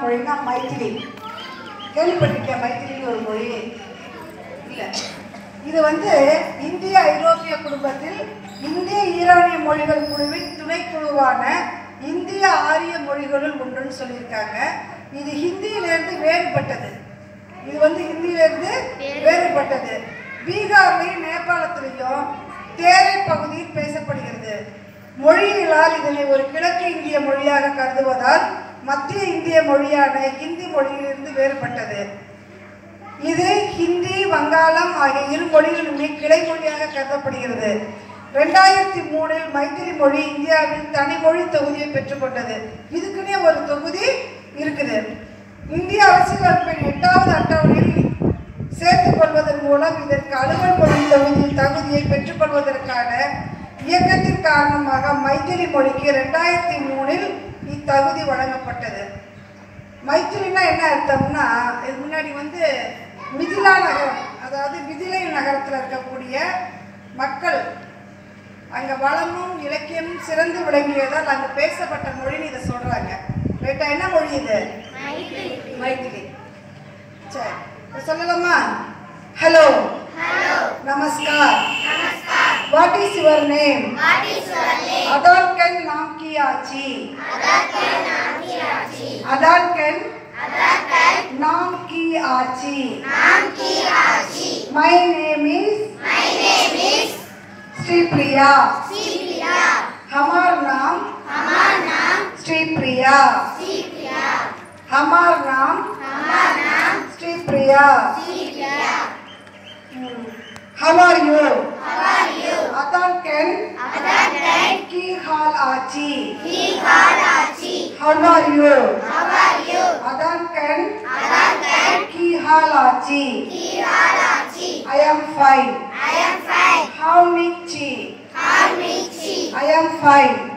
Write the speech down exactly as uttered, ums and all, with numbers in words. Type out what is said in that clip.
மொழினா மைத்திலி. கேள்விப்பட்டிருக்கேன் மைத்திலின்னு ஒரு மொழி இல்லை. இது வந்து இந்திய ஐரோப்பிய குடும்பத்தில் இந்திய ஈரானிய மொழிகள் குழுவின் துணைக்குழுவான இந்திய ஆரிய மொழிகளுள் ஒன்றுன்னு சொல்லியிருக்காங்க. இது ஹிந்தியிலிருந்து வேறுபட்டது. இது வந்து ஹிந்தியிலிருந்து வேறுபட்டது. பீகார்லையும் நேபாளத்திலையும் தேரை பகுதியில் பேசப்படுகிறது. மொழியியலால் இதனை ஒரு கிழக்கு இந்திய மொழியாக கருதுவதால் மத்திய இந்திய மொழியான ஹிந்தி மொழியிலிருந்து வேறுபட்டது. இது ஹிந்தி, வங்காளம் ஆகிய இரு மொழிகளுமே கிளை மொழியாக கருதப்படுகிறது. ரெண்டாயிரத்தி மூணில் மைத்திரி மொழி இந்தியாவில் தனிமொழி தொகுதியை பெற்றுக்கொண்டது. இதுக்குன்னே ஒரு தொகுதி இருக்குது. இந்திய அரசியலமைப்பின் எட்டாவது அட்டவணையில் சேர்த்துக் கொள்வதன் மூலம் இதற்கு அலுவல் மொழி தொகுதி தகுதியை பெற்றுக்கொள்வதற்கான இயக்கத்தின் காரணமாக மைத்திரி மொழிக்கு ரெண்டாயிரத்தி மூணில் இத்தகுதி வழங்கப்பட்டது. மைத்திரினா என்ன அர்த்தம்னா, இது முன்னாடி வந்து மிதிலா நகரம், அதாவது மிதிலை நகரத்தில் இருக்கக்கூடிய மக்கள் அங்கே வளமும் இலக்கியமும் சிறந்து விளங்கியதால் அங்கே பேசப்பட்ட மொழின்னு இதை சொல்கிறாங்க. ரைட்டா? என்ன மொழி இது? மைத்திலி. சரி, சொல்லலாமா? ஹலோ, நமஸ்கார். What is your name? அதான்கன் நாம் கி ஆச்சி. அதான்கன் नाम की आची. My name is Shri Priya. हमार नाम श्री प्रिया. हमार नाम Shri Priya. How are you? अदानकन की हाल आची. How are you? अदानकन की हाल आची. I am fine. How Michi? I am fine.